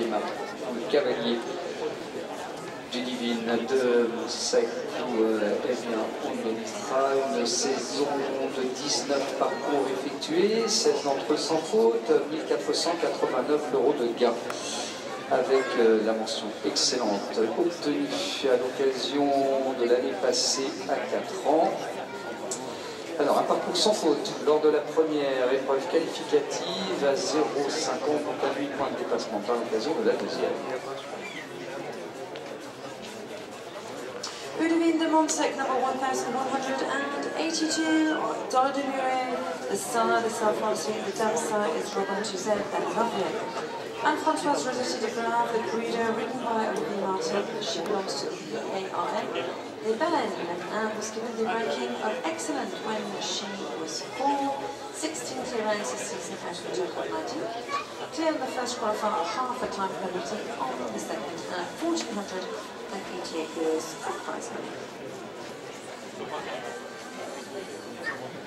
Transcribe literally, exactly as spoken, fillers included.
deuxième, le cavalier du Divine de Monsec, où euh, eh bien, on notera une saison de dix-neuf parcours effectués, seize d'entre eux sans faute, mille quatre cent quatre-vingt-neuf euros de gain, avec euh, la mention excellente obtenue à l'occasion de l'année passée à quatre ans. Alors, un parcours sans faute lors de la première épreuve qualificative à zéro virgule cinquante, donc à huit points de dépassement par l'occasion de la deuxième. Ludovine de Monsec, number one thousand one hundred eighty-two, Dollar de Mure, the star, the self-policy, the dancer is Robin Tuzet and Lovely. And Françoise Rossetti de Grave, the breeder, written by Olivier Martin, she belongs to the A R N. The Belen and was given the ranking of excellent when she was four, sixteen clear rounds this season out of a total of nineteen. Clear in the first qualifier, half a time penalty on the second, and fourteen hundred eighty-eight euros of prize money.